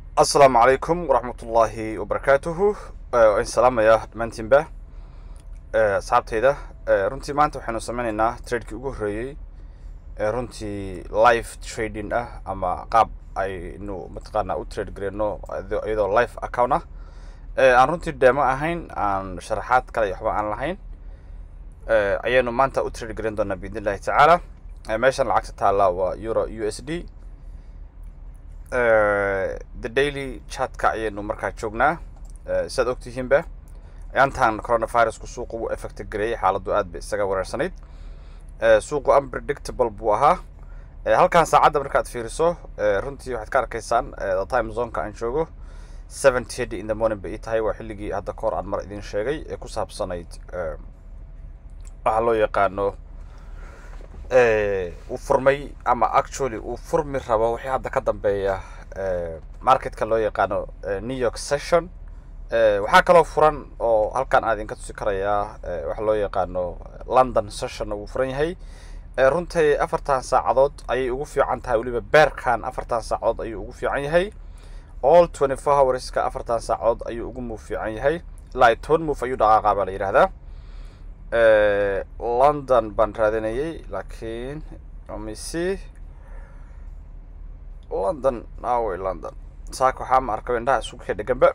السلام عليكم ورحمة الله وبركاته. إن سلام يا دمانتين به أصحابتي runtii maanta waxaanu sameynaynaa trade-kii ugu horreeyay runtii live trading ama qaab aynu mataqaanaa u trade gareyno iyadoo live account aan runtii demo ahayn aan sharaxaad kale iyo waxba aan lahayn ayaynu maanta u trade gareyn doonaa biidnillahi tacaala. meeshan lacagta taala waa euro USD. The daily chatka ayaynu markaa joognaa. sidaad ogtihiinba ayaantan coronavirusku suuqu uu effect gareeyay, xaaladdu aad bay isaga wareersanayd. suuqu unpredictable buu ahaa. halkan saacadda markaad fiiriso runtii waxaad ka arkaysaan the time zone-ka aan joogo 7:30 in the morning bay tahay. waa xilligii hadda kahor aan mar idin sheegay ee ku saabsanayd waxa loo yaqaano uu furmay ama actually uu furmi rabo wixii hadda ka dambeeya marketka loo yaqaano New York session. waxaa kaloo furan oo halkan aan idinka tusi karayaa waxa loo yaqaano London session uu furan yahay. runtii 4 saacadood ayay ugu fiican tahay, waliba bearkan 4 saacadood ayuu ugu fiican yahay. all 24 hours ka 4 saacadood ayuu ugu move fiican yahay. ilaa 10 move ayuu dhaqaaqaa baa la yiraahdaa. London baan raadinayay laakiin let me see London London saaka waxaa ma arkay indhaha isugu xidhiganba.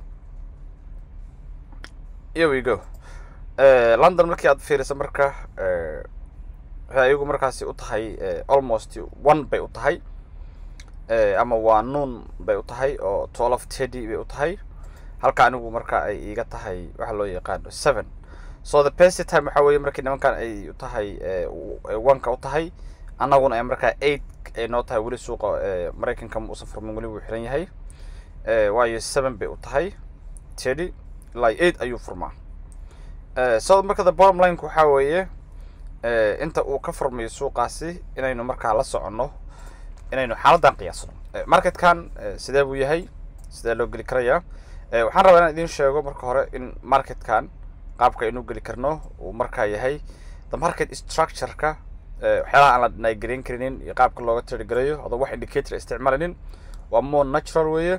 Here we go. London markii aad fiiriso marka waxay iyagu markaasi u tahay almost 1 bay u tahay ama waa noon bay u tahay oo 12:30 bay u tahay. halka anigu marka ay iiga tahay waxa loo yaqaano 7. so the best time waxa weeye markii nimankan ay u tahay 1ka u tahay, annaguna ay marka 8 ay noo tahay. weli suuqa Mareykanka ma uusan furmin, weli wuu xiran yahay. waayo 7 bay u tahay 30 ilaa 8 ayuu furmaa. so marka the bottom line waxa weeye inta uu ka furmayo suuqaasi inaynu markaa la soconno, inaynu xaaladdan qiyaasno. marketkan sidee buu yahay, sidee loo geli karayaa. waxaan rabaa inaan idin sheego marka hore in marketkan qaabka inuu geli karno uu markaa yahay the market structure-ka. waxyaalaha aan la dhinay gareyn karinin iyo qaabka looga trade gareeyo adoo wax indicator isticmaalinin waa more natural weeye.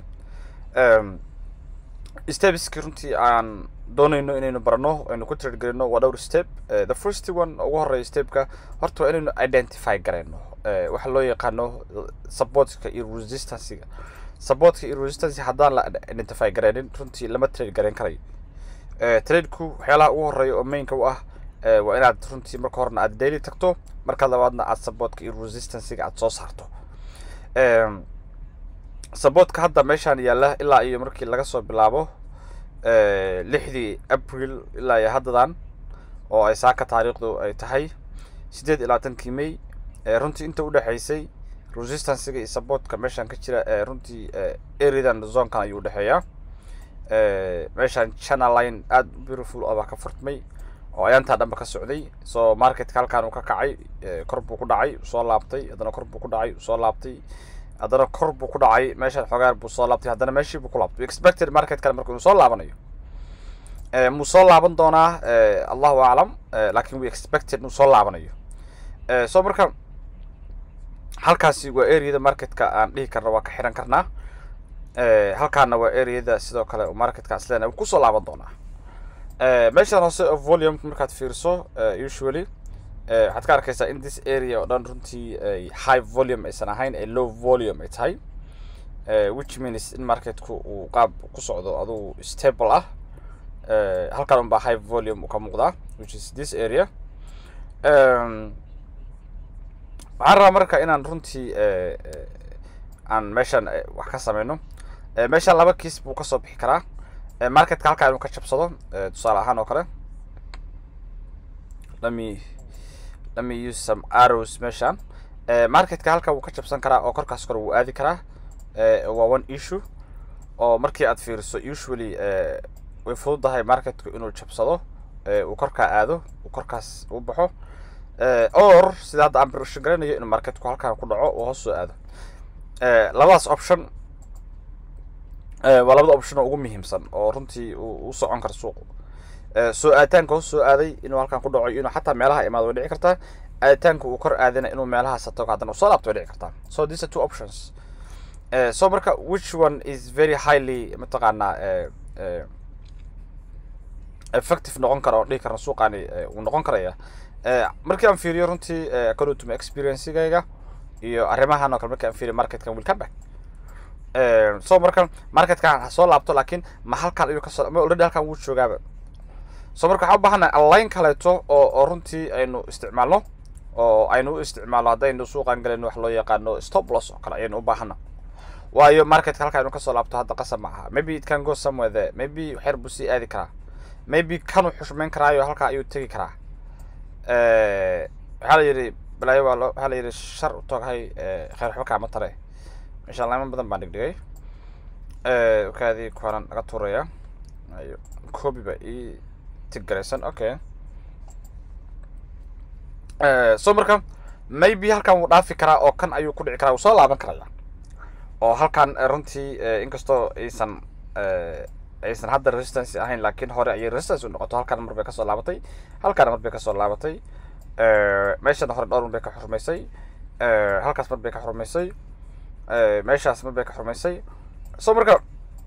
stepski runtii aan doonayno inaynu barano aynu ku trade gareyno waa dhowr step. the first one ugu horreeya stepka horta waa inaynu identify gareyno waxa loo yaqaano supportka iyo resistancega. supportka iyo resistance haddaan la identify gareynin runtii lama trade gareyn karayo. tradeku waxyaalaha ugu horreeya oo mainka u ah waa inaad runtii marka horena aad daily tagto, marka labaadna aad supportka iyo resistancega aad soo saarto. supportka hadda meeshaan yaalla ilaa iyo markii laga soo bilaabo 6 April ilaa iyo haddadan oo ay saaka taariikhdu ay tahay 8 May. runtii inta u dhaxaysay resistancega iyo supportka meeshaan ka jira runtii areadan zone-kan ayuu u dhaxeeyaa. meeshaan channel line aad beautiful oo baa ka furtmay oo ayaantaa dhanba ka socday. so marketka halkaan uu ka kacay, kor buu ku dhacay, soo laabtay, haddana kor buu ku dhacay, soo laabtay, haddana kor buu ku dhacay, meeshaan xogaar buu soo laabtay, haddana meeshii buu ku laabtay. expected market kale markuu soo laabanayo muu soo laaban doonaa allahu aclam, laakiin we expected inuu soo laabanayo. so marka halkaasi waa areada marketka aan dhihi karna waa ka xiran karnaa. halkaana waa areada sidoo kale marketkaas leena ku soo laaban doonaa. meeshaan hoose of volume markaad fiirso usually waxaad ka arkaysaa in this area oo dhan runtii high volume aysan ahayn, ay low volume ay tahay. which means in marketku uu qaab ku socdo aduu stable ah. halkan unbaa high volume uu ka muuqdaa, which is this area. waxaan rabaa marka inaan runtii aan meeshaan wax ka sameyno. meeshaan 2 kiis buu ka soo bixi karaa. marketka halkaa inuu ka jabsado tusaale ahaan oo kale. let me use some arrows meeshaan. marketka halkaa wuu ka jabsan karaa oo korkaas kor wuu aadi karaa. waa one issue oo markii aad fiiriso usually way fududahay marketku inuu jabsado, uu korkaa aado, uu korkaas u baxo, or sida hadda aan prediction garanayo inuu marketku halkaan ku dhaco oo hoos soo aado. labadaas option waa labada option oo ugu muhiimsan oo runtii uu socon karo suuqu. soo aaditaanka hoos soo aaday inuu halkaan ku dhaco, inuu xataa meelaha imaado way dhici kartaa. aaditaanka uu kor aadana inuu meelahaas tago haddana soo laabto way dhici kartaa. so these are 2 options. so marka which one is very highly mataqaana effective noqon kara oo dhihi karna suuqani uu noqon karaya markii aan fiiriyo runtii according to my experience-gayga iyo arrimahan oo kale markii aan fiiriyo marketkan will come back so marka marketkan soo laabto laakiin ma halkan ayuu ka soo already halkan wuu joogaaba so marka waxaan u baahanahay align kaleeto oo runtii aynu isticmaalno oo aynu isticmaalno haddaynu suuqan galayno wax loo yaqaano stop loss oo kale aynu u baahana waayo marketka halkan aynu ka soo laabto hadda qasab ma aha maybe it can go somewhere there maybe waxyar buu sii aadi karaa maybe kanu xushmeyn karaayo halkaa ayuu tegi karaa waxaa la yidhi balaayo waxaa la yidhi shar u togahay khayr waxba kaama tare insha allah iman badan baan dhigdhigay kaadii kuwanan naga tuuraya ayo copy ba ii tiggaraysan okay so marka maybe halkan wuu dhaafi karaa oo kan ayuu ku dhici karaa wuu soo laaban karaya oo halkan runtii inkastoo aysan hadda resistance ahayn laakiin hore ayay resistance u noqoto halkan mar bay ka soo laabatay halkan mar bay ka soo laabatay meeshan hore dhowr mar bay ka xurmaysay halkaas mar bay ka xurmaysay meeshaas mar bay ka xurmaysay so marka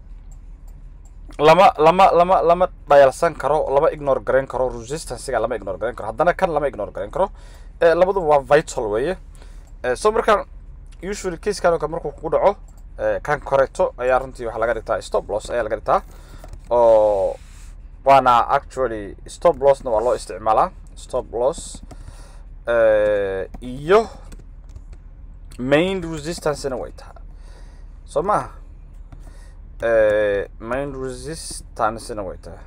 lama dhayalsan karo lama ignore garan karo resistance-ga lama ignore garan karo haddana kan lama ignore garan karo labaduba waa vital weeye so marka usually case-kan oo markuu kugu dhaco kan koreto ayaa runtii waxaa laga dhigtaa stop loss ayaa laga dhigtaa oo waana actually stop lossna waa loo isticmaalaa stop loss iyo main resistance-na way tahay so maaha main resistance-na way tahay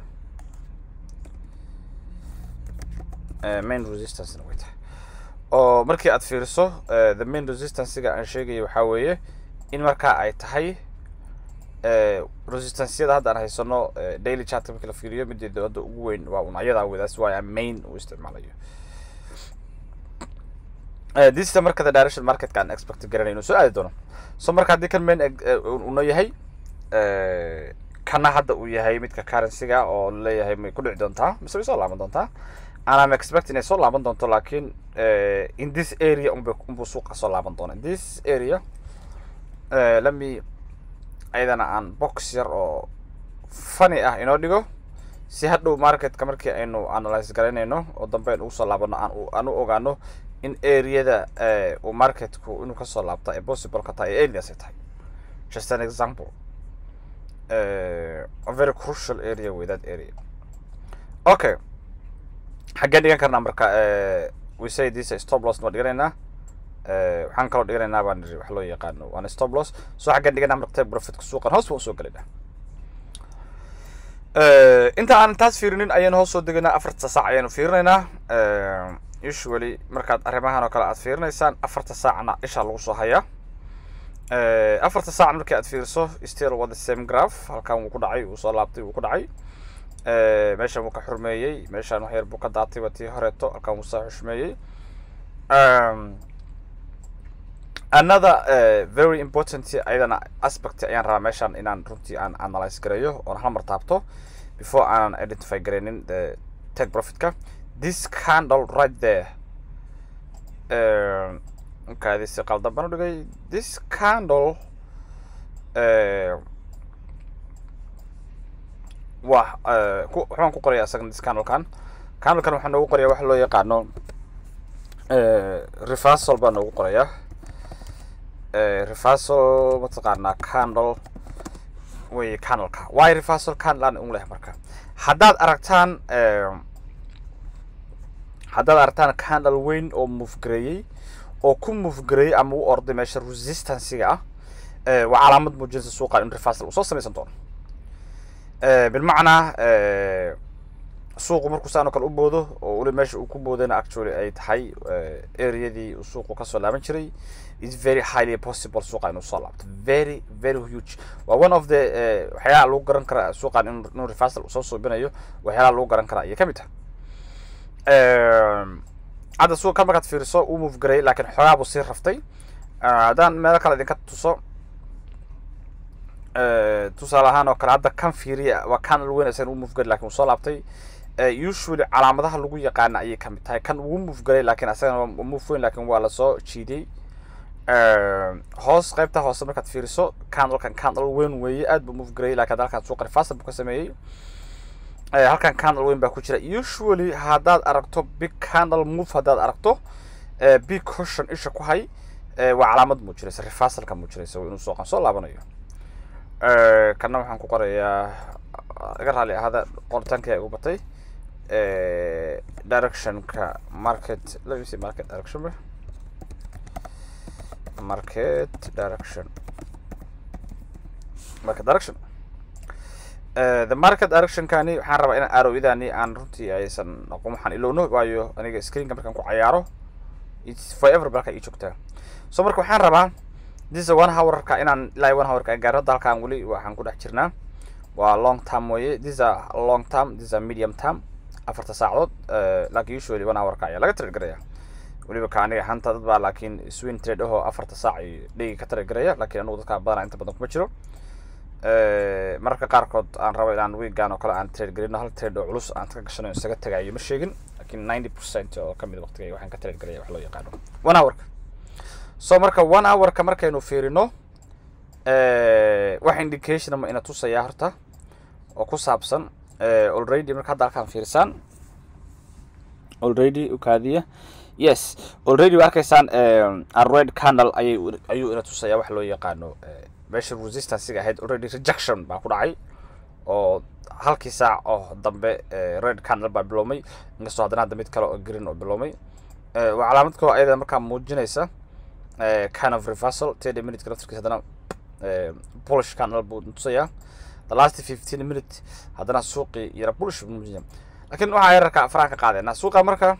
main resistance-na way tahay oo markii aad fiiriso the main resistance-ga aan sheegayo waxaa weeye in markaa ay tahay resistance-yada hadda aan haysano daily chart markii la fiiriyo mideeda hadda ugu weyn waa unacyadaa wadaas waayo main uu isticmaalayo this is marka the direction market kan expect garanayno soo aadi doono so marka haddii kan main uno yahay kana hadda uu yahay midka currency-ga oo leeyahay may ku dhici doontaa mise way soo laaban doontaa and I'm expecting inay soo laaban doonto laakiin in this area unbuu suuqa soo laaban doona in this area let me ayadana aan box yar oo funny ah inoo dhigo si hadhow marketka markii aynu analyze garaynayno oo dambe aynu ugu soo laabano aan u ogaano in areada uu marketku inuu ka soo laabta ay possible ka tahay areas ay tahay just an example a very crucial area with that area okay xaggeen dhigan karnaa marka we say this is stop loss waa dhiganaynaa waxaan kaloo dhiganaynaa baan wax loo yaqaano waana stop loss so xaggeen dhiganaa marka take profit-ka suuqan hoos baan usoo gelaynaa inta aan taas fiirinin ayaynu hoos soo degaynaa 4 saac ayaynu fiirinaynaa usually markaad arrimahan oo kale aad fiirinaysaan 4 saacna isha lagu soo hayaa 4 saac markii aad fiiriso still with the same graph halkan wuu ku dhacay wuu soo laabtay wuu ku dhacay meeshan wuu ka xurmeeyey meeshan wax yar buu ka daatay watii horeeto halkan wuu soo xushmeeyey another very important ayadana aspect ayaan rabaa meeshan inaan runtii aan analyze gareeyo oo hal mar taabto before aan identify gareynin the take profit-ka this candle right there okay this qaldan baan u dhigay this candle waxaan ku qorayaa isagana this candlekan waxaan noogu qorayaa waxa loo yaqaano reversal baan noogu qorayaa reversal mataqaanaa candle way candleka why reversal candle aan u leh marka haddaad aragtaan candle weyn oo move gareeyay oo ku move gareeyay ama u orday meesha resistance-ga ah waa calaamad muujinaysa suuqa in reversal uu soo samaysan doono bilmacnaa suuqu markuu saan oo kale u boodo oo weli meesha uu ku boodayna actually ay tahay areadii uu suuqu kasoo laaban jiray is very highly possible suuqa inuu soo laabto very very huge waa one of the waxyaalaha lagu garan karaa suuqan inuu reversal soo suubinayo waxyaalaha lagu garan karaa ayay ka mid tahay hadda suuqa kan markaad fiiriso uu move garay laakiin xoogaa buu sii raftay haddaan meelo kale idinka tuso tusaale ahaan oo kale hadda kan fiiriya waa kan weyn isagan uu move garay laakiin uu soo laabtay usually calaamadaha lagu yaqaana ayay ka mid tahay kan uu move garay laakiin asagana waa move weyn laakiin waa lasoo jiiday hoos qaybta hoose markaad fiiriso candlekan candle weyn weeye aad buu move gareeyay laakiin halkan suuqa reversal buu ka sameeyay halkan candle weyn baa ku jira usually haddaad aragto big candle move haddaad aragto big cushion isha ku hay waa calaamad muujinaysa reversalka muujinaysa inuu suuqan soo laabanayo kana waxaan ku qorayaa iga raali ahada qoritaanka ugu batay directionka market let me see market direction the market direction kani waxaan rabaa inaan arrow-idani aan runtii aysan aqoon waxaan ilowno waayo aniga screenka markaan ku cayaaro it's forever balka ii joogtaa so marka waxaan rabaa this is 1 hour-ka inaan ilaa 1 hour-ka gaaro dalkan wali waxaan ku dhex jirnaa waa long term weeye this is a long term this is a medium term 4 saacadood like usually 1 hour-ka ayaa laga trade garaya waliba ka aniga hanta dad baa laakiin swing trade oo 4 saac ay dhigi ka trade garaya laakiin anigu dadka badan inta badan kuma jiro marka qaarkood aan rabo inaan weegaan oo kale aan trade garino hal trade oo culus aan ka gashano isaga tagayo ma sheegin laakiin 90% oo kamid waqtiga waxaan ka trade garaya wax loo yaqaano 1 hour so marka 1 hour-ka markaynu fiirino wax indication ma ina tusaya horta oo ku saabsan already marka hadda halkaan fiirsan already ukaadiya yes already waxaysaan a red candle ayuu ina tusaya wax loo yaqaano meesha resistance-ga ahayd already rejection baa ku dhacay oo halkii saac oo dambe red candle baa biloomay inkastoo haddana hadda mid kale oo green oo biloomay waa calaamad kale ayada markaa muujinaysa kind of reversal 30 minutes grafkiisa haddana bullish candle buu tusaya the last 15 minutes haddana suuqii yara bullish buu muujinaya laakiin waxaa yararka faraan ka qaadayna suuqa marka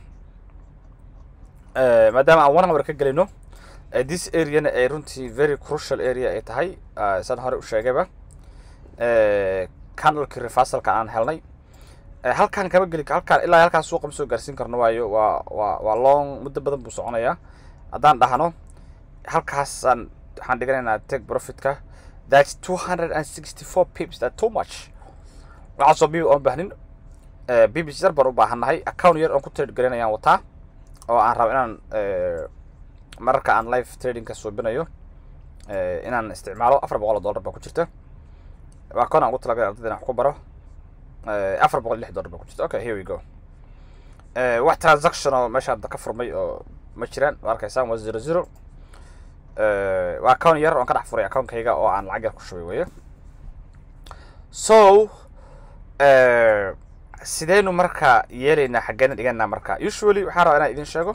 maadaama aan 1 hour ka gelino this area ay runtii very crucial area ay tahay san hore u sheegayba candleki reversalka aan helnay halkan kama geli halkan ilaa halkan suuqa ma soo gaarsiin karno waayo waa long muddo badan buu soconayaa haddaan dhahno halkaasaan waxaan dhiganaynaa take profitka that's 264 pips that too much waxaa soo bibi oon baahnin bbc yar baan u baahannahay account yar oon ku trade garanayaan wataa oo aan rabo inaan marka aan live trading ka suubinayo inaan isticmaalo $400 baa ku jirta waa koon aan ugu talagalay ardayda wax ku baro $406 baa ku jirta okay here we go wax transaction oo meesha ka furmay oo ma jiraan waa arkaysaan waa 00 waa account yar oo ka dhex furay account-kayga oo aan lacag yar ku shubay weeye so sidaynu marka yeelaynaa xaggeena dhiganaa marka usually waxaan rabaa inaan idin sheego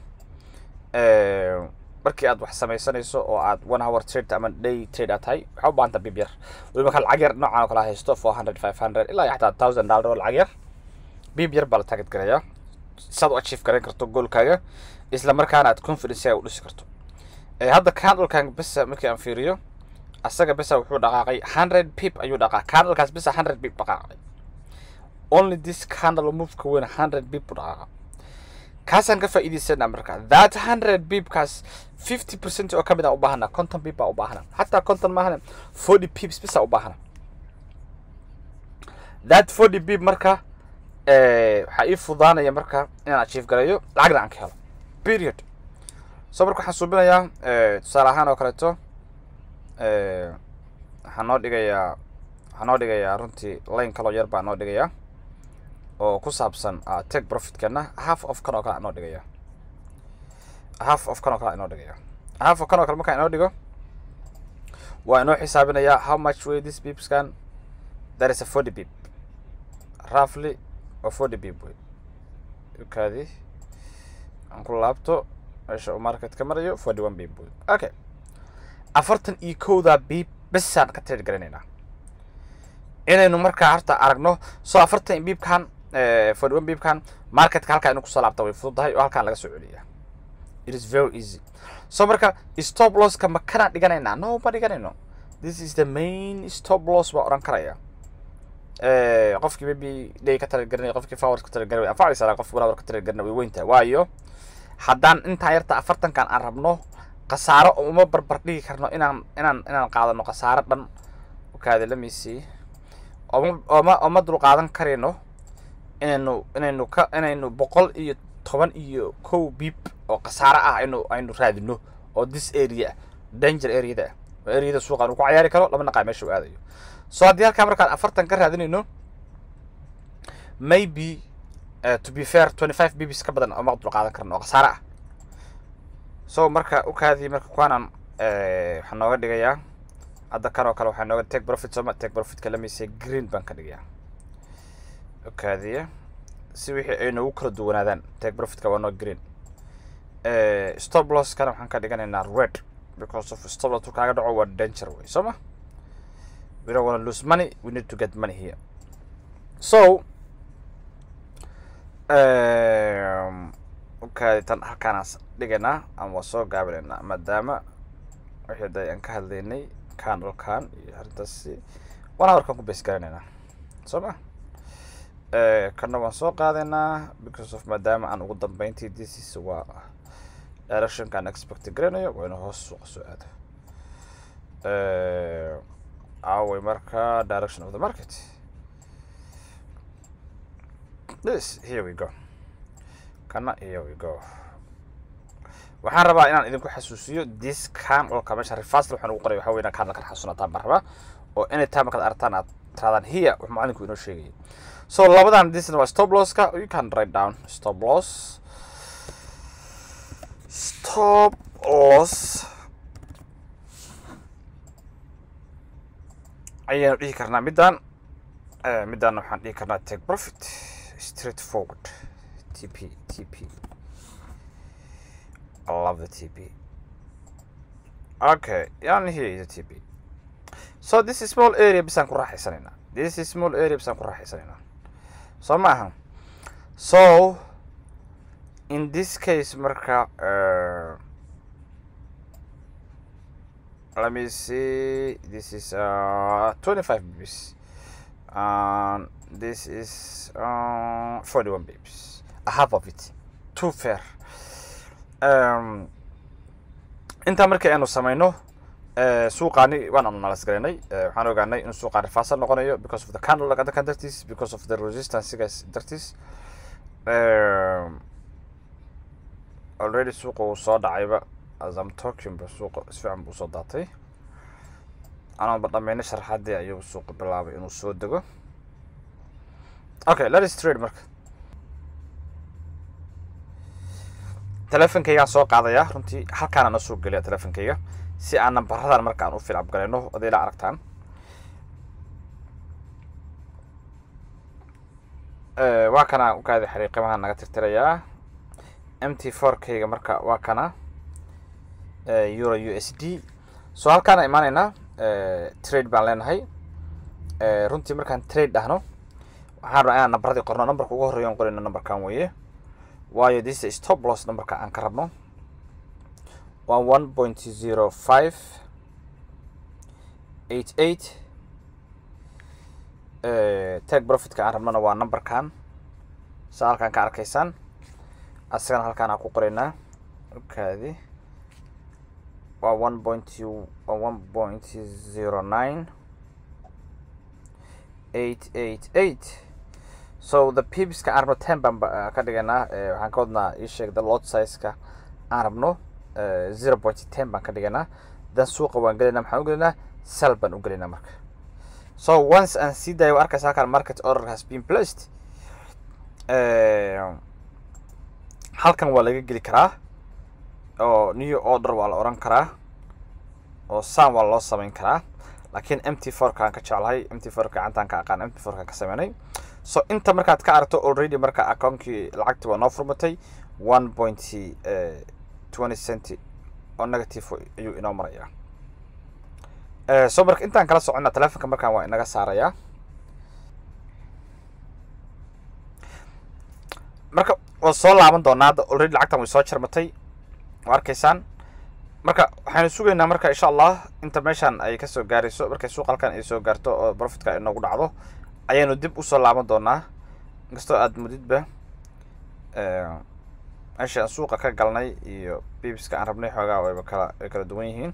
markii aad wax samaysanayso oo aad 1 hour trade ama day trade aad tahay waxaa u baahanta bib yar weliba ka lacag yar noocan oo kala haysto 400 500 ilaa xataa $1000 oo lacag yar bib yar baa la target garaya saad u achieve garan karto goalkaaga isla markaana aad confidence u dhisi karto hadda candlekan bas markii aan fiiriyo asaga bas wuxuu dhaqaaqay 100 pip ayuu dhaqaaqay candlekaas bas 100 pip dhaqaaqay only this candle move ka weyn 100 pip dhaqaaqay kaasaan ka faa'iideysanaa marka that 100 pip kaas 50% oo kamid ah u baahana 50 pip baa u baahana hatta 50 maahan 40 pips bas u baahana that 40 pip marka waxa ii fudaanaya marka inaan achieve garayo lacagna aan ka helo period so marka waxaan suubinayaa tusaale ahaan oo kaleeto waxaan noo dhigayaa runtii line kaloo yar baa noo dhigayaa oo ku saabsan take profitkana half of kan oo kale noo dhigaya half of kan oo kale marka inoo dhigo waa inoo xisaabinayaa how much way this pips can that is a 40 pip roughly or 40 pip way kaadi aan ku laabto meesha uu market ka marayo 41 pip way okay 41 pip bisaan ka trade garanaynaa inaynu markaa horta aragno soo 40 pip kan 41 pip kan marketka halka inuu ku soo laabto way fududahay oo halkaan laga soo celiyaa it is very easy so marka stop loss ka ma kana dhiganaynaa no ma dhiganayno this is the main stop loss waa oran karaya qofkii maybe day ka trade garanay qofkii forward ka trade garanay afacaysa qofkii walaal ka trade garanay way weynta waayo haddaan inta yarta 40 kan aan rabno qasaaro uma barbar dhigi karno inaan qaadano qasaaro dhan kaada la miisi oo dul qaadan karino inaynu 111 iyo 1 bip oo qasaaro ah aynu raadino oo this area danger area area suuqan uu ku ciyaari karo lama naqaa meesha uu aadayo so haddii halkaa markaan 40 ka raadinayno maybe to be fair 25 bps ka badan oo maqdul qaadan karno oo khasaare ah so marka u kaadii marka kuwaanan waxaan nooga dhigayaa hadda kan oo kale waxaan nooga take profit soma take profit ka lamiisay green baan ka dhigayaa u kaadiya si wixii ay noogu kala duwanaadaan take profit ka waa noo green stop loss kana waxaan ka dhiganaynaa red because of stop loss kaaga dhaco waa danger way soma we don't want to lose money, we need to get money here. So okay, tan halkaanaas dhiganaa ama soo gaabinaynaa maadaama wixii day aan ka hadlaynay candlekan iyo arrintaasi waan halkan ku base garanaynaa soma kana waan soo qaadaynaa because of maadaama aan ugu dambeyntii this is waa direction kan expect garanayo waa inuu hoos suuqa soo aado away marka direction of the market. This here we go. Here we go. waxaan rabaa inaan idinku xasuusiyo this can oo kama shari fast waxaan ugu qoray waxa weeyna kan la kala xasuunataa marba oo anytime markaad aragtaan aad tiraadaan here wax macalinku inoo sheegay so labadan this was stop loss ka you can write down stop loss ayaan dhihi karnaa midaan waxaan dhihi karnaa take profit straightforward TP I love the TP okay yani here is the TP so this is small area bisaan ku raaxaysanayna so maaha so in this case marka let me see this is 25 bps and this is 41 bps a half of it too fair inta markii aanu sameeyno suuqani waan analyze gareynay waxaan ogaanay in suuqa rifaasad noqonayo because of the candle like the dartis because of the resistance guys dartis already suuqa soo dhacayba as I'm talking ba suuqa isfiican buu soo daatay anaan badhameeyna sharaxaadii ayuu suuqa bilaabay inuu soo dago okay let's trade marka telefonkayga soo qaadaya runtii halkaan aan soo galiya telefonkayga si aan nambaradan marka aan u fiil abgalayno odeela aragtaan waa kana u kaadi xariiqimaha naga tirtirayaa MT4kayga marka waa kana euro USD so halkaan imaanayna trade baan leenahay runtii markaan trade dhahno waxaan rabaa inaan nambaradii qorno nambarka ugu horeeyo aan qorayno nambarkan weeye waayo this is stop loss numberka aan ka rabno waa 1.0588 take profit ka aan rabnona waa numberkan saa halkaan ka arkaysaan asagana halkaan aan ku qoraynaa okaadi waa 1.09888 so the pips ka arabno 10 baan ka dhiganaa waxaan ka wadnaa ii sheeg the lot size ka aan rabno 0.10 baan ka dhiganaa dan suuqa waan gelinaa maxaan u gelinaa sell baan u gelinaa marka so once aan sii daayo arkaysa halkaan market order has been placed halkan waa laga geli karaa oo new order waa la oran karaa oo saan waa loo samayn karaa laakiin MT4 kaan ka jeclahay MT4 ka gacantaan ka aqaan MT4 ka sameynay so inta markaad ka aragto already marka account-kii lacagta waa noo furmatay 1.20 cent oo negative ayuu inoo maraya so marka intaan kala soconna telefonka markaan waa inaga saaraya marka oo soo laaban doonaa already lacagtan way soo jarmatay waa arkaysaan marka waxaan sugaynaa marka insha Allah inta meeshan ay ka soo gaarayso markay suuq halkan ay soo gaarto oo profitka ay noogu dhacdo ayaanu dib u soo laaban doonaa inkastoo aad mudidba meesha suuqa ka galnay iyo bibska aan rabnay xoogaa way kala duwan yihiin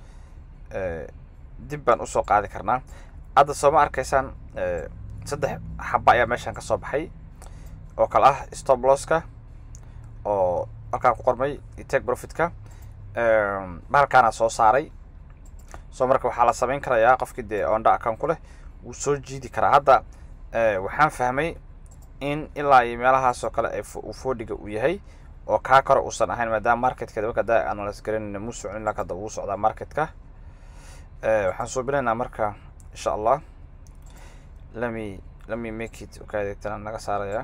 dib baan u soo qaadi karnaa hadda soo ma arkaysaan saddex xabba ayaa meeshan ka soo baxay oo kala ah stop loss ka oo halkaan ku qormay take profit ka bahalkaana soo saaray soo marka waxaa la samayn karayaa qofkii dee onda account ku leh wuu soo jiidi karaa hadda waxaan fahmay in ilaa iyo meelahaas oo kale uu foodiga uu yahay oo kaa kore uusan ahayn maadaama marketka marka daa analyze garanayna muu socon ilaa kada uu socdaa marketka waxaan soo bilaynaa marka insha allah let me make it okay tan naga saaraya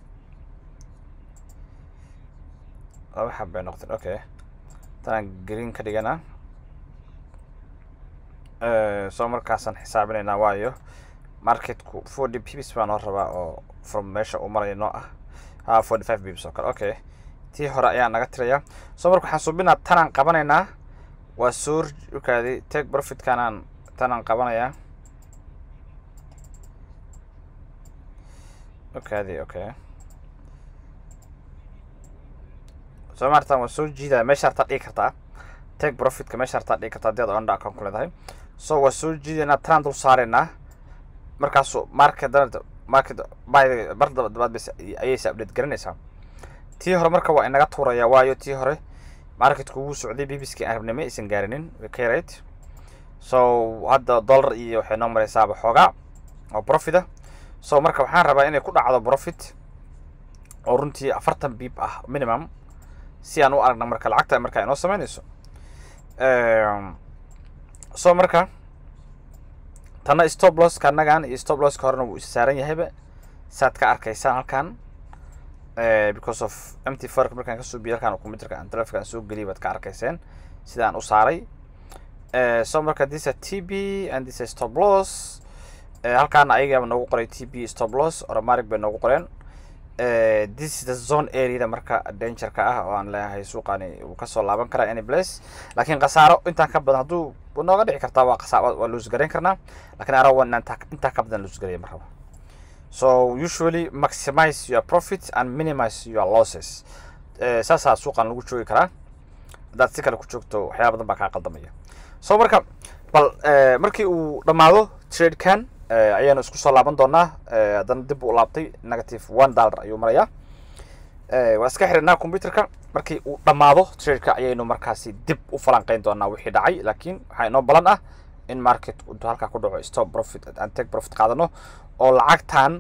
laba xabay noqotay okay tan green ka dhigana soo markaasan xisaabinaynaa waayo marketku 40 pips baan oo rabaa oo from meesha uu marayo noo ah 45 pips oo kale okay tii hore ayaa naga tiraya soo marka waxaan suubinaa tanaan qabanaynaa waa soo ukaadi take profit kanaan tanaan qabanayaa ukaadi okay soo martaan waa soo jiidaa meesha hartaa dhigi kartaa take profitka meesha hartaa dhigi kartaa hadii aad onda account ku leedahay so waa soo jiidaynaa tanaan dul saaraynaa markaasuu market bardabaad bas ayaysa update garanaysaa tii hore marka waa inaga tuuraya waayo tii hore marketku wuu socday bbski aan rabnay ma aysan gaarinin right so hadda dollar iyo waxay noo maraysaaba xoogaa oo profit ah so marka waxaan rabaa inay ku dhacdo profit oo runtii 40 bip ah minimum si aan u aragna marka lacagta marka inoo samaynayso so marka tana stop loss kanagan iyo stop loss ka horna wuu saaran yahayba saad ka arkaysaan halkan because of empty fork markaan ka soo biyo halkan computerka aan telefoonka soo galiyay baad ka arkayseen sida aan u saaray so marka this is TB and this is stop loss halkan ayaga noogu qoray TB stop loss automatic bay noogu qoreen this is the zone area marka danger ka ah oo aan leeyahay suuqani uu ka soo laaban karaa any place laakiin qasaaro intaan ka badan haduu nooga dhici kartaa waa qasaaro waa lose gareyn karnaa laakiin ara waan inta ka badan lose gareey marka so usually maximize your profits and minimize your losses saasa suuqan lagu joogi karaa dad si kale ku joogto waxyaabo badan baa ka qaldamaya so marka bal markii uu dhamaado trade kan ayaanu isku soo laaban doonaa haddana dib u laabtay negative $1 ayuu marayaa waa iska xirnaa computerka markii uu dhamaado trade-ka ayaynu markaasi dib u falanqeyn doonaa wixii dhacay laakiin waxaa inoo balan ah in market uu halka ku dhaco stop profit and take profit qaadano oo lacagtan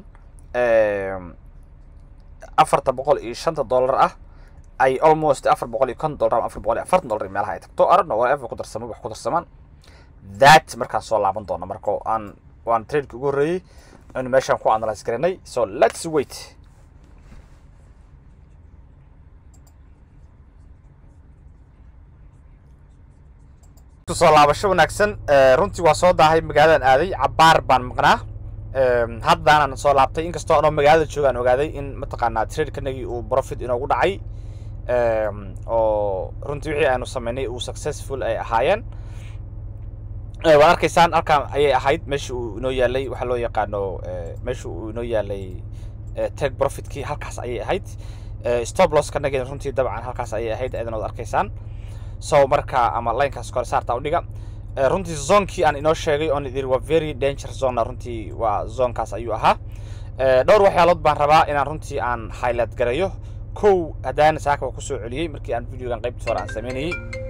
$405 ah ay almost $450 ama $440 meelaha ay tagto arno whatever ku darsamo wax ku darsamaan that markaan soo laaban doona markoo aan trade ugu horeeyay in meeshan ku analyze garanay so let's wait soo laabasho wanaagsan runtii waa soo daahay magaaladan aaday cabaar baan maqnaa haddana soo laabtay inkastoo aan magaalada joogaan ogaaday in mataqaanaa trade kanagi uu profit inoogu dhacay oo runtii wixii aanu sameynay uu successful ay ahaayeen waan arkaysaan halkan ayay ahayd meesha uu inoo yaalay waxa loo yaqaano meesha uu inoo yaalay take profit kii halkaas ayay ahayd stop loss kanagi runtii dabcan halkaas ayay ahayd aadana wad arkaysaan so marka ama line-kaas kor saarta u dhiga runtii zone-kii aan inoo sheegay oo idin waa very dangerous zone runtii waa zone-kaas ayuu ahaa dhowr waxyaalood baan rabaa inaan runtii aan highlight gareeyo kow haddaan saaka ku soo celiyay markii aan videogan qaybta hore aan sameynayay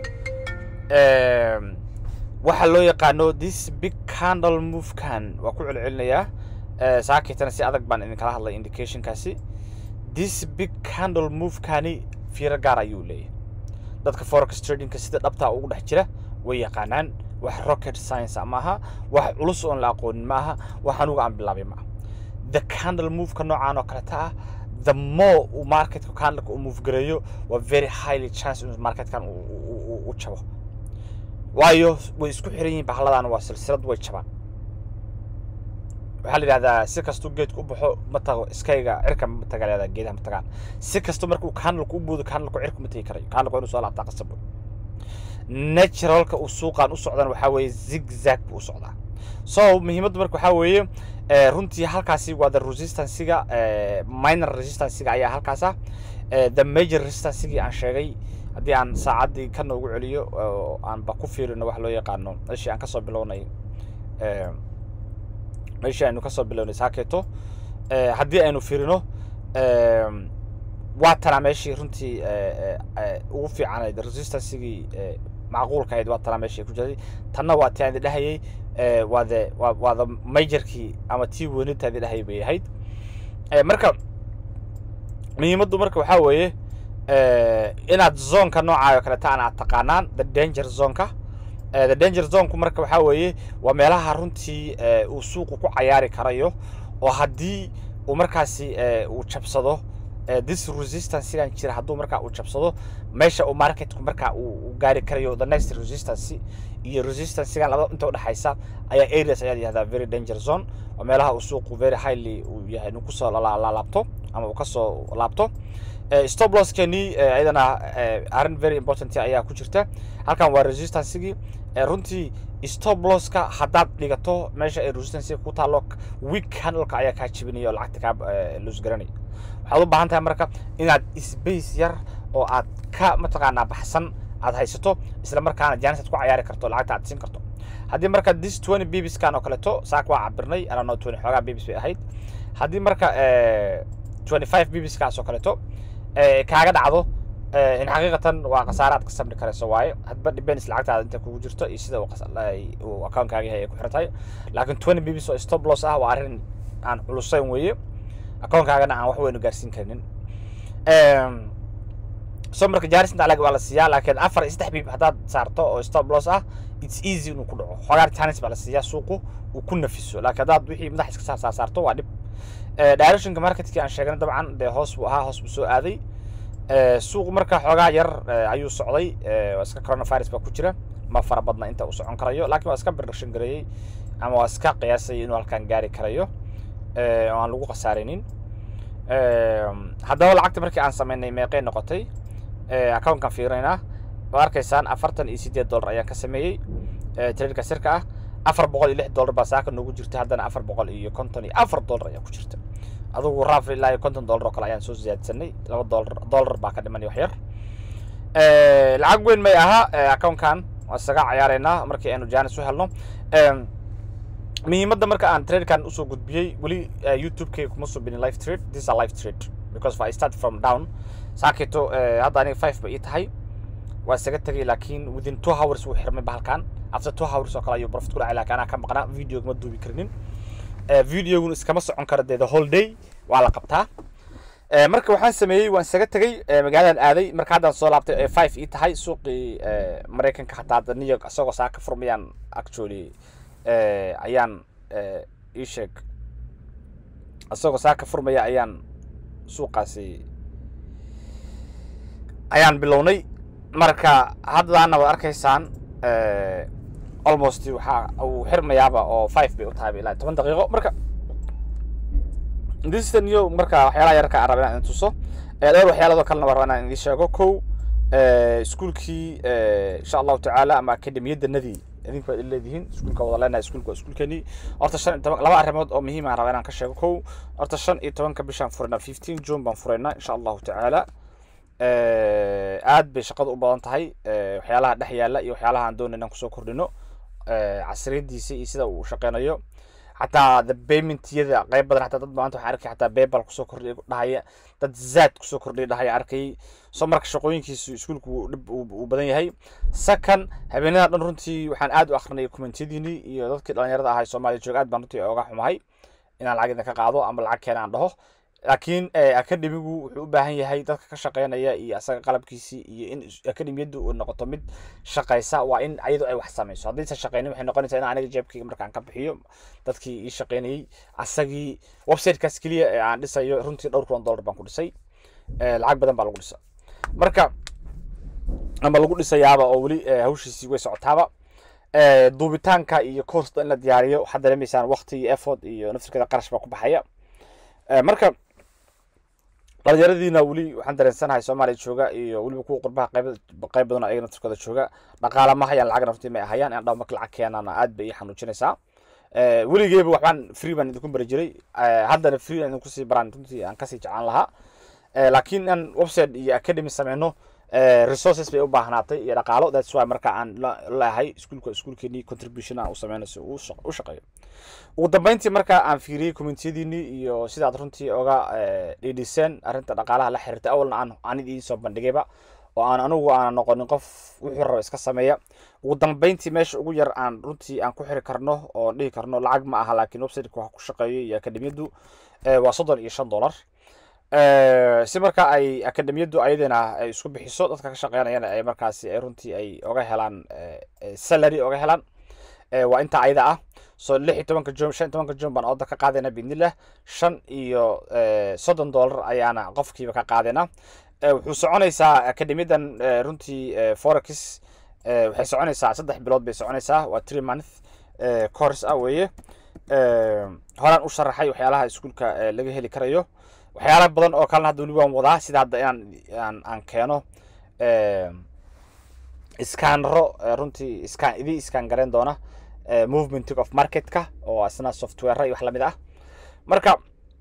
waxa loo yaqaano this big candle move kan waa ku celcelinayaa saakitana si adag baan idin kala hadlay indication kaasi this big candle move kani fiiro gaar ayuu leeyahay dadka forex trading ka sida dhabta ugu dhex jira way yaqaanaan wax rocket science ama aha wax culus oo la aqoon ma aha waxaan uga aan bilaabay ma the candle move ka noocaan oo kale taa the more market candle uu move gareeyo waa very highly chance in market kan uu jabo waayo way isku xiran yihiin bahaladan waa silsilad way jabaan waxa la yiraahdaa si kasto geedku u baxo ma tago iskayga cirka ma tagaleeda geedaha ma tagaan si kasto markuu candle ku buudo candle ku cirka ma tagi karayo candle ku inuu soo laabta qasab naturalka uu suuqan u socdaan waxa weeye zigzag buu socdaa so muhiimaddu marka waxa weeye runtii halkaasi waa the resistance-ga minor resistance-ga ayaa halkaas ah the major resistance-ga aan sheegay haddii aan saacadii ka noogu celiyo oo aan ba ku fiirino wax loo yaqaano meeshii aan ka soo bilownay meeshii aynu ka soo bilownay saakeeto haddii aynu fiirino waa tana meeshii runtii ugu fiicanayd resistancegii macquulka waa tana meeshii ku jiray tanna waa tii dhahayay waa the majorkii ama tii weynitaadii dhahay bay ahayd marka muhiimaddu marka waxaa weeye inaad zonka noocaayo kale taan aad taqaanaan the danger zonka the danger zonku marka waxaa weeye waa meelaha runtii uu suuqu ku cayaari karayo oo haddii uu markaasi uu jabsado this resistance sidan jira hadduu markaa uu jabsado meesha uu marketku markaa uu gaari karayo the next resistance iyo resistance sigan labada inta u dhaxaysa ayaa areas ayaa yiraahdaa very danger zone oo meelaha uu suuqu very highly uu yahay inuu kusoo laabto ama uu kasoo laabto stop loss kani ayadana arrin very important ayaa ku jirta halkan waa resistancegii runtii stop loss ka haddaad dhigato meesha ay resistance ku taalo weak candle-ka ayaa kaa jibinaya oo lacagta kaa lose garanaya waxaad u baahan tahay marka inaad space yar oo aad ka mataqaanaa baxsan aad haysato isla markaana jaanis ku cayaari karto lacagta aad siin karto haddii marka this 20 bps kan oo kaleeto saak waa cabirnay ana 20 xogaa bps bay ahayd haddii marka 25 bps kaas oo kaleeto kaaga dhacdo in xaqiiqatan waa qasaaraad ka sabri karayso waaye hadba depends lacagtaada inta kugu jirto iyo sida uu account-kaaga yahay ku xirtay laakiin 20 bps oo stop loss ah waa arrin aan culusayn weeye account-kaagana aan wax weyn u gaarsiin karnin soo marka jaaris inta laga wala siiyaa laakiin 4-3 bp haddaad saarto oo stop loss ah it's easy inuu ku dhaco xogaar chance baa la siiyaa suuqu uu ku nafiso laakiin haddaad wixii madax iska saarto waa dhib directionka marketka aan sheegnay dabcan de hoos buu soo aaday suuq marka xogaa yar ayuu socday iska coronavirus baa ku jira ma fara badna inta uu socon karayo laakiin waa iska prediction gareeyay ama waa iska qiyaasay inuu halkan gaari karayo oo aan lagu qasaarinin haddaba lacagta markii aan sameynay meeqay noqotay account-kan fiirinayna waa arkaysaan $48 ayaan ka sameeyay trade-ka sirka ah $406 baa saaka noogu jirta haddana $454 ayaa ku jirta adugu raaf ilaa $50 oo kale ayaan soo ziyaadsanay $2 baa ka dhimanay wax yar lacag weyn may aha account-kan waa isaga cayaareynaa markii aynu jaanis u helno muhiimadda marka aan trade-kan usoo gudbiyey weli YouTube-kayga kuma soo binin live trade this is a live trade because if I start from down saakito hadda aniga 5 ba ii tahay waa isaga tagay laakiin within 2 hours wuu xirmay bahalkan after 2 hours oo kale ayuu profit ku dhacay laakiin anaa ka maqnaa video ma duubi karnin videogun iskama socon kara the whole day waa la qabtaa marka waxaan sameeyay waan isaga tagay magaaladan aaday marka haddaan soo laabtay 5 ii tahay suuqii Mareykanka xataa New York asagoo saaka furmayaan actually ayaan ii sheeg asagoo saaka furmaya ayaan suuqaasi ayaan bilownay marka haddana waad arkaysaan almost waxa uu xirmayaaba oo 5 bay u tahay ilaa 10 daqiiqo marka this is new marka waxyaalaha yarka aan rabaa inaan tuso dhowr waxyaalood kalena waan rabaa inaan idin sheego kow iskuulkii insha Allah taala ama akademiyadanadii idinku waad leedihiin iskuulka wada leenahay iskuulkeeni horta 15 laba arrimood oo muhiim ah rabaa inaan ka sheego kow horta 15 bishan furna 15 June baan furayna insha Allah taala aad bay shaqadu u badan tahay waxyaalaha dhex yaala iyo waxyaalaha aan doonayna ku soo kordhino casriyadiisa iyo sida uu shaqeynayo حتى the payment يدا قريب بدر حتى تطبع أنت حركي حتى PayPal كسو كردي دهاي تزاد كسو كردي دهاي أركي سمرك شقوين كيس يسكولك وبدني هاي سكن هبينا نرنتي وحن أد وآخرنا يكومنتي ديني يضطر كده يرد هاي سومالي جوجات بنرتي أوقع معي إن العقد كقاعدة أما العقد كان عنده لكن أكاديميو وباهي هاي ذاك كشقينا يا أساق قلب كيسي إن أكاديمي يدو النقطة مد شقيسة وإن أيضا أي وحسامي سو هذي الشقينا وحنا قلنا أنا عنك جاب كي مركان كبحيو ذاك يشقيني أساقي ويب سايت كاسكلي عند سايو رنتي $4 بانكو ساي العقد بدن بالغول سا مركا أما لغول سا يابا أولي هوش سوي سعتابا دوبيتانكا iyo cost in la diyaariyo waxa dareemaysan waqti iyo effort iyo naftirkeeda qarash ba ku baxaya marka dhalinyaradiina wali waxaan dareensanahay Soomaaliya jooga iyo waliba ku qurbaha qayb badan ayagana naftirkooda jooga dhaqaale ma hayaan lacag naftii ma hayaan in dhaw marka lacag keenana aad bay xanuujinaysaa waligeeba waxaan free baan idinku bari jiray haddana free aan ku sii baraan runtii aan ka sii jeclaan lahaa laakiin aan website iyo academy sameeyno resources bay u baahnaatay iyo dhaqaalo that's why marka aan leeyahay iskuulkeeni contribution aan u sameeyno si uu shaqeeyo ugu dambeyntii marka aan fiiriyay community-diini iyo sidaad runtii oga dhidhisan arinta dhaqaalaha la xiriirta awalna aan idin soo bandhigayba oo aan anigu aan noqonin qof wuxuu rabo iska sameeya ugu dambeyntii meesha ugu yar aan runtii aan ku xiri karno oo dhihi karno lacag ma aha laakiin website-ka wax ku shaqeeyo iyo akademiyadu waa $35 si marka ay akademiyadu ayadana ay isku bixiso dadka ka shaqeynayana ay markaasi ay runtii ay oga helaan salary oga helaan waa inta ayada ah so 16 June 15 June baan oda ka qaadayna bidnillah $5 iyo $30 ayaana qofkiiba ka qaadayna wuxuu soconaysaa akademiyadan runtii forex waxay soconaysaa 3 bilood bay soconaysaa waa 3 month course ah weeye horaan u sharaxay waxyaalaha iskuulka laga heli karayo waxyaalo badan oo kalena hadda wali waan wadaa sida hadda aan keeno scanro runtii scan garan doona movement of market-ka oo asna software iyo wax lamid ah marka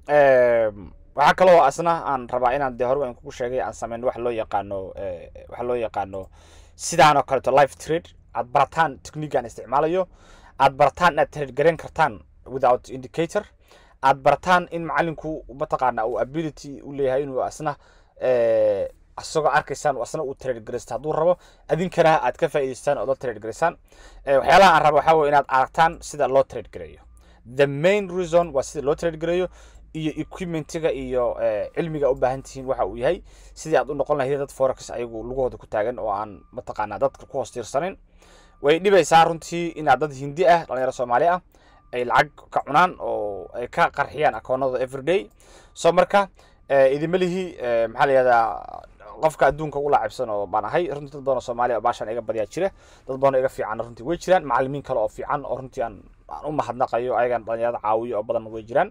waxa kale oo asna aan rabaa inaan de hore aan kugu sheegay aan sameeyno wax loo yaqaano sidaan oo kale to live trade aad barataan technique aan isticmaalayo aad barataan aad trade garan kartaan without indicator aad barataan in macallinku mataqaana uu ability u leeyahay inuu asna asagoo arkaysaan asna uu trade garaysto hadduu rabo adinkana aad ka faa'iidaystaan oo la trade garaysaan waxyaalaha aan rabo waxaa weeye inaad aragtaan sida loo trade gareeyo the main reason waa sida loo trade gareeyo iyo equipment-ga iyo cilmiga u baahan tihiin waxa uu yahay sidii aad u noqon lahayd dad forex ayagu lugahooda ku taagan oo aan mataqaana dadka ku hoostiirsanin way dhibaysaa runtii inaad dad hindi ah dhalinyaro Soomaali ah ay lacag ka cunaan oo ay ka qarxiyaan akoonada everyday so marka idima lihi maxaa la yiraahdaa qofka adduunka ugu laacibsan oo baan ahay runtii dad badan oo Soomaali ah baashan iga badiyaa jira dad badan oo iga fiican runtii way jiraan macallimiin kale oo fiican oo runtii aan u mahadnaqayo ayagan dhalinyarada caawiyo oo badan way jiraan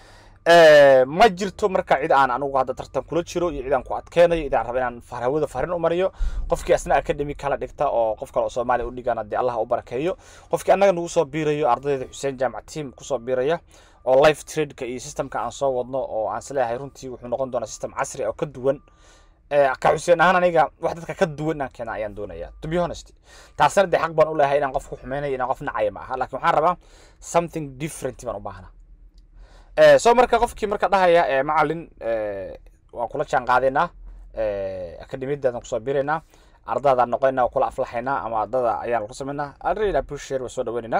ma jirto marka cid aan anigu hadda tartan kula jiro iyo cid aan ku adkeenayo cid aan rabo inaan farhawada farin u mariyo qofkii asna academy kala dhigta oo qof kale oo Soomaali u dhigana de Allah u barakeeyo qofkii anaga nagu soo biirayo ardayda Xuseen Jaamac team ku soo biiraya oo live trade-ka iyo system-ka aan soo wadno oo aan isleeyahay runtii wuxuu noqon doonaa system casri ah oo ka duwan ka Xuseen ahaan aniga wax dadka ka duwan aan keenay ayaan doonayaa to be honest taasna de xaq baan u leeyahay inaan qof ku xumeynayo inaan qof nacay ma aha laakiin waxaan rabaa something different baan u baahnaa soo marka qofkii marka dhahaya macallin waan kula jaan qaadayna akademiyadan ku soo biirayna ardayda noqonayna kula aflaxayna ama ardayda ayaan ku sameynaa already appreciate wa soo dhaweynayna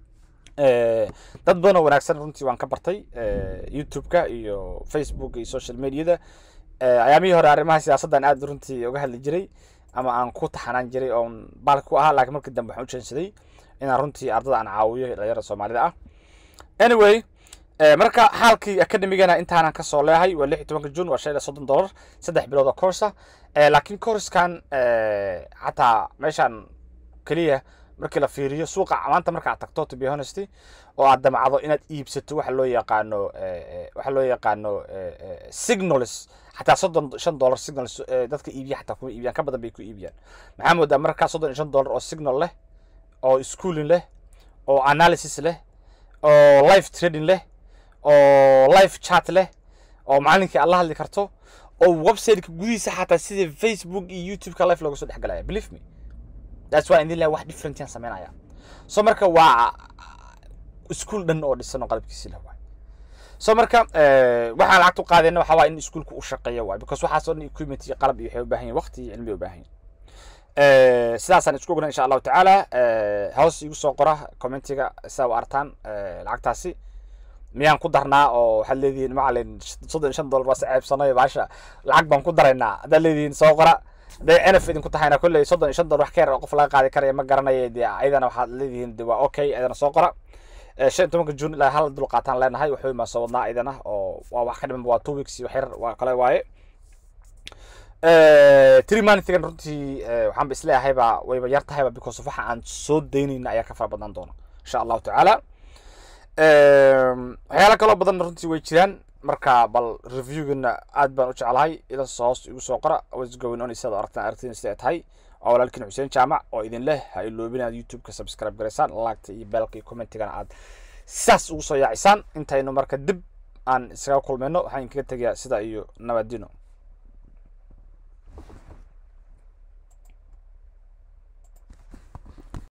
dad badan oo wanaagsan runtii waan ka bartay YouTube-ka iyo Facebook iyo social media-da ayaamihii hore arrimaha siyaasaddan aad runtii uga hadli jiray ama aan ku taxanaan jiray oo baalka ku ahaa laakiin markii dambe waxaan u jeensaday inaan runtii ardayda aan caawiyo dhalinyarada Soomaalida ah anyway marka xaalkii akademigana intaana ka soo leeyahay waa 16 June waa $30 3 bilood oo course laakiin course-kan hatta meeshan kaliya markii la fiiriyo suuqa maanta marka aad tagto to be honest oo aad damacdo inaad iibsato waxa loo yaqaano signals hatta $35 signals dadka iibiya hatta kuma iibiyaan ka badan bay ku iibiyaan maxaa moodaa marka $35 oo signal leh oo schooling leh oo analysis leh oo live trading leh oo live chat leh oo macallinkii alla hadli karto oo website-ka gudihiisa xataa sida Facebook iyo YouTube-ka live looga soo dhexgalaya believe me that's why in wax different aan sameynaya so marka waa school dhan oo dhisan oo qalabkiisa leh waay so marka waxa lacag u qaadayna waxa waa in schoolku u shaqeeyo waay because waxa soo equipment iyo qalab iyo waxay u baahan yihiin waqti iyo cilmi u baahan yihiin sidaasaan isku ogna insha Allah taala hoos igu soo qora commentiga saa u artaan lacagtaasi miyaan ku darnaa oo waxaad leedihiin macallin $35 waa saciibsanayo baasha lacag baan ku daraynaa haddaad leedihiin soo qora de NF idinku tahayna kulley $35 wax ka yar oo qof laga qaadi karaya ma garanayo de ayadana waxaad leedihiin de waa okay ayadana soo qora 15 June ilaa hal dul qaataan leenahay waxay ma soo wadnaa ayadana oo waa wax ka dhiman waa 2 weeks iyo wax yar waa kale waaye 3 months runtii waxaan isleeyahay wayba yar tahay because waxa aan soo deynayna ayaa ka fara badan doona insha Allah taala waxyaalo kale badan runtii way jiraan marka bal review-gana aad baan u jeclahay ila hoos igu soo qora what's going on isada aragteen sida tahay oo walaalkiin Xuseen Jaamac oo idin leh ha iloobina YouTube-ka subscribe gareysaan like iyo bell iyo comment-gana aad saas ugu soo yaacisaan intaynu marka dib aan isaga kulmayno waxaan kaga tagayaa sida iyo nabadino